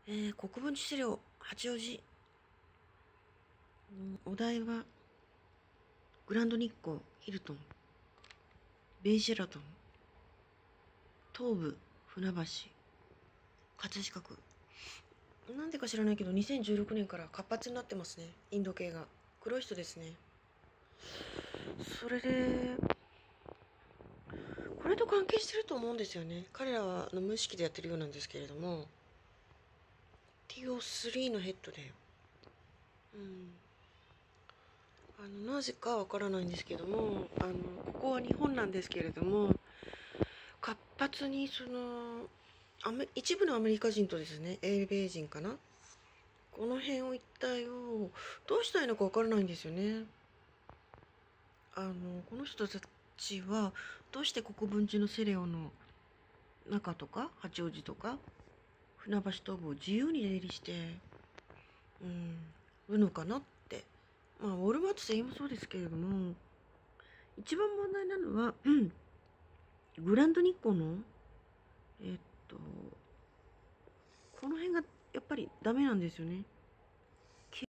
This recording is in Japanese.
国分寺資料、八王子。お題は、グランド日光、ヒルトン、ベイシェラトン、東武、船橋、葛飾区。なんでか知らないけど、2016年から活発になってますね。インド系が。黒い人ですね。それで、これと関係してると思うんですよね。彼らは無意識でやってるようなんですけれども、TO3 のヘッドで、なぜかわからないんですけども、ここは日本なんですけれども、活発に一部のアメリカ人とですね、英米人かな、この辺を一帯をどうしたらいいのかわからないんですよね。この人たちはどうして国分寺のセレオの中とか八王子とか船橋東部を自由に出入りしてるのかなって。まあウォルマート全員もそうですけれども、一番問題なのは、グランド日光のこの辺がやっぱりダメなんですよね。